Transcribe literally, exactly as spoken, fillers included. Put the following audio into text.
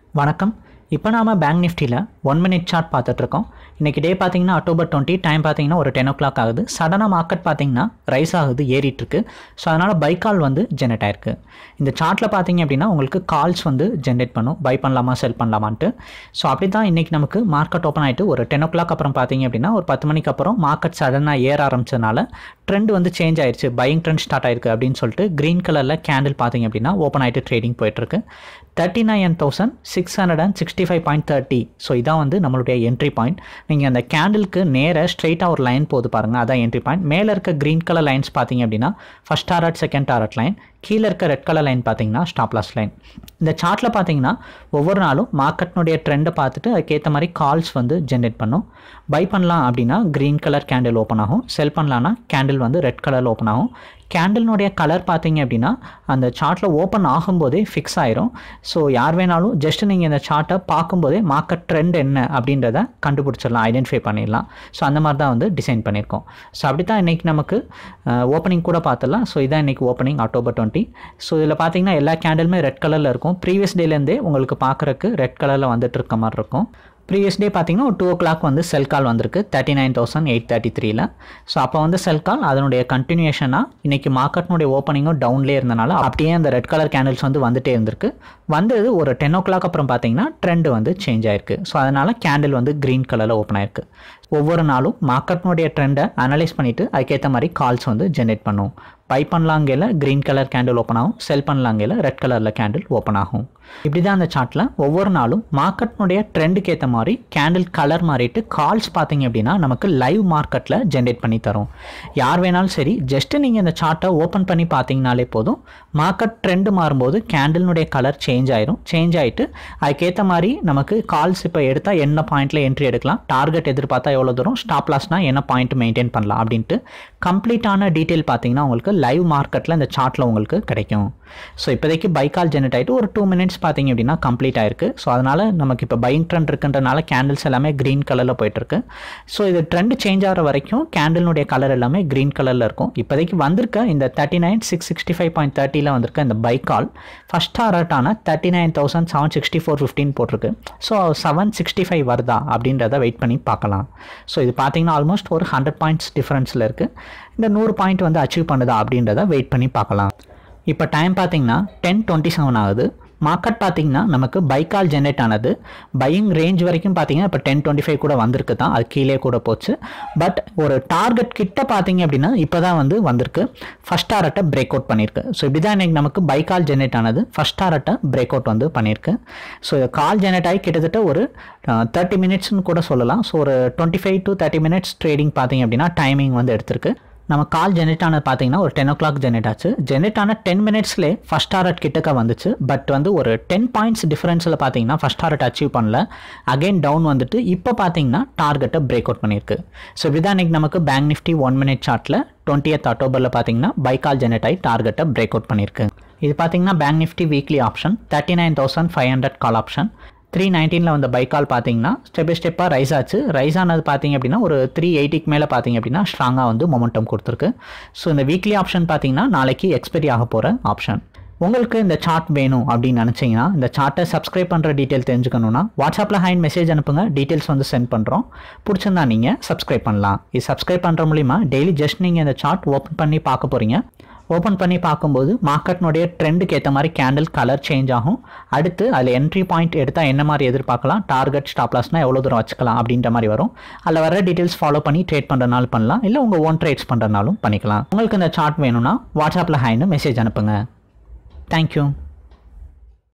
வணக்கம். இப்போ நாம பேங்க் நிஃப்டியில் ஒன் மினிட் சார்ட் பார்த்துட்ருக்கோம். இன்றைக்கி டே பார்த்தீங்கன்னா அக்டோபர் டுவெண்ட்டி டைம் பார்த்தீங்கன்னா ஒரு டென் ஓ கிளாக் ஆகுது. சடனாக மார்க்கெட் பார்த்தீங்கன்னா ரைஸ் ஆகுது, ஏறிட்டுருக்கு. ஸோ அதனால் பை கால் வந்து ஜென்ரேட் ஆயிருக்கு. இந்த சார்ட்டில் பார்த்தீங்க அப்படின்னா உங்களுக்கு கால்ஸ் வந்து ஜென்ரேட் பண்ணும், பை பண்ணலாமா செல் பண்ணலாமான்ட்டு. ஸோ அப்படி தான் இன்றைக்கி நமக்கு மார்க்கெட் ஓப்பன் ஆகிட்டு ஒரு டென் ஓ கிளாக் அப்புறம் பார்த்தீங்க அப்படின்னா ஒரு பத்து மணிக்கு அப்புறம் மார்க்கெட் சடனாக ஏற ஆரம்பிச்சதுனால ட்ரெண்ட் வந்து சேஞ்ச் ஆயிடுச்சு, பையிங் ட்ரெண்ட் ஸ்டார்ட் ஆயிருக்கு அப்படின்னு சொல்லிட்டு க்ரீன் கலரில் கேண்டில் பார்த்தீங்க அப்படின்னா ஓப்பன் ஆகிட்டு ட்ரேடிங் போயிட்டுருக்கு. Thirty nine thousand six hundred and sixty five point thirty so இதான் வந்து நம்மளுடைய என்ட்ரி பாயிண்ட். நீங்கள் அந்த கேண்டிலுக்கு நேராக ஸ்ட்ரெயிட்டாக ஒரு லைன் போது பாருங்கள், அதான் என்ட்ரி பாயிண்ட். மேலே இருக்க க்ரீன் கலர் லைன்ஸ் பார்த்தீங்க அப்படின்னா first target, second target line. கீழே இருக்க ரெட் கலர் லைன் பார்த்தீங்கன்னா ஸ்டாப் லாஸ் லைன். இந்த சார்ட்டில் பார்த்தீங்கன்னா ஒவ்வொரு நாளும் மார்க்கெட்னுடைய ட்ரெண்டை பார்த்துட்டு அதுக்கேற்ற மாதிரி கால்ஸ் வந்து ஜென்ரேட் பண்ணும். பை பண்ணலாம் அப்படின்னா க்ரீன் கலர் கேண்டில் ஓப்பன் ஆகும், செல் பண்ணலான்னா கேண்டில் வந்து ரெட் கலரில் ஓப்பன் ஆகும். கேண்டில்னுடைய கலர் பார்த்தீங்க அப்படின்னா அந்த சார்ட்டில் ஓப்பன் ஆகும்போதே ஃபிக்ஸ் ஆயிரும். ஸோ யார் வேணாலும் ஜஸ்ட் நீங்கள் இந்த சார்ட்டை பார்க்கும்போதே மார்க்கெட் ட்ரெண்ட் என்ன அப்படின்றத கண்டுபிடிச்சிடலாம், ஐடென்டிஃபை பண்ணிடலாம். ஸோ அந்த மாதிரி தான் வந்து டிசைன் பண்ணியிருக்கோம். ஸோ அப்படி தான் இன்றைக்கி நமக்கு ஓப்பனிங் கூட பார்த்துடலாம். ஸோ இதான் இன்றைக்கி ஓப்பனிங் அக்டோபர் டுவெண்ட்டி. ஸோ இதில் பார்த்தீங்கன்னா எல்லா கேண்டிலுமே ரெட் கலரில் இருக்கும். ப்ரீவியஸ் டேலேருந்தே உங்களுக்கு பார்க்குறக்கு ரெட் கலரில் வந்துட்டு இருக்க மாதிரி இருக்கும். ப்ரீவியஸ் டே பார்த்தீங்கன்னா ஒரு டூ ஓ கிளாக் வந்து செல் கால் வந்திருக்கு thirty nine thousand eight thirty த்ரீல. ஸோ அப்போ வந்து செல் கால் அதனுடைய கண்டினியூஷனாக இன்றைக்கி மார்க்கெட்னுடைய ஓப்பனிங்கும் டவுன்லேயே இருந்தனால அப்படியே அந்த ரெட் கலர் கேண்டில்ஸ் வந்து வந்துட்டே இருந்திருக்கு. வந்தது ஒரு டென் ஓ கிளாக் அப்புறம் பார்த்தீங்கன்னா ட்ரெண்ட் வந்து சேஞ்ச் ஆயிருக்கு. ஸோ அதனால் கேண்டில் வந்து க்ரீன் கலரில் ஓப்பன் ஆயிருக்கு. ஒவ்வொரு நாளும் மார்க்கெட்னுடைய ட்ரெண்டை அனலைஸ் பண்ணிவிட்டு அதுக்கேற்ற மாதிரி கால்ஸ் வந்து ஜென்ரேட் பண்ணும். பை பண்ணலாங்கையில் க்ரீன் கலர் கேண்டில் ஓப்பன் ஆகும், செல் பண்ணலாங்கையில் ரெட் கலரில் கேண்டில் ஓப்பன் ஆகும். இப்படி தான் அந்த சார்ட்டில் ஒவ்வொரு நாளும் மார்க்கெட்னுடைய ட்ரெண்டுக்கு ஏற்ற மாதிரி கேண்டில் கலர் மாறிட்டு கால்ஸ் பார்த்தீங்க அப்படின்னா நமக்கு லைவ் மார்க்கெட்டில் ஜென்ரேட் பண்ணி தரும். யார் வேணாலும் சரி, ஜஸ்ட்டு நீங்கள் இந்த சார்ட்டை ஓப்பன் பண்ணி பார்த்தீங்கனாலே போதும், மார்க்கெட் ட்ரெண்டு மாறும்போது கேண்டில்னுடைய கலர் சேஞ்ச் ஆயிரும். சேஞ்ச் ஆகிட்டு அதுக்கேற்ற மாதிரி நமக்கு கால்ஸ் இப்போ எடுத்தால் என்ன பாயிண்ட்டில் என்ட்ரி எடுக்கலாம், டார்கெட் எதிர்பார்த்தா எவ்வளோ தூரம், ஸ்டாப் லாஸ்னால் என்ன பாயிண்ட் மெயின்டைன் பண்ணலாம் அப்படின்ட்டு கம்ப்ளீட்டான டீட்டெயில் பார்த்தீங்கன்னா உங்களுக்கு லைவ் மார்க்கெட்டில் இந்த சார்ட்டில் உங்களுக்கு கிடைக்கும். ஸோ இப்போதைக்கு பை கால் ஜென்ரேட் ஆகிட்டு ஒரு டூ மினிட்ஸ் பார்த்தீங்க அப்படின்னா கம்ப்ளீட் ஆயிருக்கு. ஸோ அதனால் நமக்கு இப்போ பையிங் ட்ரெண்ட் இருக்குன்றனால கேண்டில்ஸ் எல்லாமே க்ரீன் கலரில் போயிட்டுருக்கு. ஸோ இது ட்ரெண்ட் சேஞ்ச் ஆகிற வரைக்கும் கேண்டிலுடைய கலர் எல்லாமே க்ரீன் கலரில் இருக்கும். இப்போதைக்கு வந்திருக்க இந்த thirty nine six sixty five point தேர்ட்டியில் வந்திருக்க இந்த பை கால் ஃபஸ்ட் டாரட்டான thirty nine thousand seven sixty four fifteen போட்டிருக்கு. ஸோ செவன் சிக்ஸ்டி ஃபைவ் வருதா அப்படின்றத வெயிட் பண்ணி பார்க்கலாம். ஸோ இது பார்த்தீங்கன்னா ஆல்மோஸ்ட் ஒரு ஹண்ட்ரட் பாயிண்ட்ஸ் டிஃப்ரென்ஸில் இருக்குது. இந்த நூறு பாயிண்ட் வந்து அச்சீவ் பண்ணுதா அப்படின்றத வெயிட் பண்ணி பார்க்கலாம். இப்போ டைம் பார்த்தீங்கன்னா டென் டுவெண்ட்டி செவன் ஆகுது. மார்க்கெட் பார்த்தீங்கன்னா நமக்கு பை கால் ஜென்ரேட் ஆனது பையிங் ரேஞ்ச் வரைக்கும் பார்த்தீங்கன்னா இப்போ டென் டுவெண்ட்டி ஃபைவ் கூட வந்திருக்கு தான், அது கீழே கூட போச்சு. பட் ஒரு டார்கெட் கிட்ட பார்த்தீங்க அப்படின்னா இப்போ தான் வந்து வந்திருக்கு, ஃபஸ்ட் டாரட்டை பிரேக் அவுட் பண்ணியிருக்கு. ஸோ இப்படி தான் இன்றைக்கி நமக்கு பை கால் ஜென்ரேட் ஆனது ஃபஸ்ட் டாரட்டை பிரேக் அவுட் வந்து பண்ணியிருக்கு. ஸோ கால் ஜென்ரேட் ஆகி கிட்டத்தட்ட ஒரு தேர்ட்டி மினிட்ஸ்னு கூட சொல்லலாம். ஸோ ஒரு twenty five to thirty minutes trading பார்த்தீங்க அப்படின்னா டைமிங் வந்து எடுத்திருக்கு. நம்ம கால் ஜென்ரேட் ஆனது பார்த்தீங்கன்னா ஒரு டென் ஓ கிளாக் ஜென்ரேட் ஆச்சு. ஜென்ரேட் ஆன டென் மினிட்ஸ்லேயே ஃபஸ்ட் டாரட் கிட்டக்க வந்துச்சு. பட் வந்து ஒரு டென் பாயிண்ட்ஸ் டிஃபரன்ஸில் பார்த்தீங்கன்னா ஃபஸ்ட் டாரட் அச்சீவ் பண்ணல, அகைன் டவுன் வந்துட்டு இப்போ பார்த்தீங்கன்னா டார்கெட்டை பிரேக் அவுட் பண்ணியிருக்கு. ஸோ இதுதான் இன்றைக்கி நமக்கு பேங்க் நிஃப்டி ஒன் மினிட் சார்ட்டில் டுவெண்ட்டியத் அக்டோபரில் பார்த்தீங்கன்னா பை கால் ஜென்ரேட் ஆகி டார்கெட்டை பிரேக் அவுட் பண்ணியிருக்கு. இது பார்த்தீங்கன்னா bank Nifty weekly option thirty nine thousand five hundred call option. Three நைன்டீனில் வந்த பை கால் பார்த்தீங்கன்னா ஸ்டெப் பை ஸ்டெப்பாக ரைஸ் ஆச்சு. ரைஸ் ஆனது பார்த்தீங்க அப்படின்னா ஒரு த்ரீ எயிட்டிக்கு மேலே பார்த்தீங்க அப்படின்னா ஸ்ட்ராங்காக வந்து மொமெண்டம் கொடுத்துருக்கு. ஸோ இந்த வீக்லி ஆப்ஷன் பார்த்தீங்கன்னா நாளைக்கு எக்ஸ்பைரி ஆக போகிற ஆப்ஷன். உங்களுக்கு இந்த சார்ட் வேணும் அப்படின்னு நினச்சிங்கன்னா இந்த சார்ட்டை சப்ஸ்கிரைப் பண்ணுற டீட்டெயில் தெரிஞ்சுக்கணுன்னா வாட்ஸ்அப்பில் ஹேண்ட் மெசேஜ் அனுப்புங்க, டீட்டெயில்ஸ் வந்து சென்ட் பண்ணுறோம். பிடிச்சிருந்தா நீங்கள் சப்ஸ்கிரைப் பண்ணலாம். இது சப்ஸ்கிரைப் பண்ணுற மூலிமா டெய்லி ஜஸ்ட் நீங்கள் இந்த சார்ட் ஓப்பன் பண்ணி பார்க்க போகிறீங்க. ஓப்பன் பண்ணி பார்க்கும்போது மார்க்கெட்னுடைய ட்ரெண்டுக்கு ஏற்ற மாதிரி கேண்டில் கலர் சேஞ்ச் ஆகும். அடுத்து அதில் என்ட்ரி பாயிண்ட் எடுத்தால் என்ன மாதிரி எதிர்பார்க்கலாம், டார்கெட் ஸ்டாப் லாஸ்னால் எவ்வளோ தூரம் வச்சுக்கலாம் அப்படின்ற மாதிரி வரும். அதில் வர டீட்டெயில்ஸ் ஃபாலோ பண்ணி ட்ரேட் பண்ணுறனாலும் பண்ணலாம், இல்லை உங்கள் ஓன் ட்ரேட்ஸ் பண்ணுறனாலும் பண்ணிக்கலாம். உங்களுக்கு இந்த சார்ட் வேணும்னா வாட்ஸ்அப்பில் ஹேண்ட் மெசேஜ் அனுப்புங்க. தேங்க்யூ.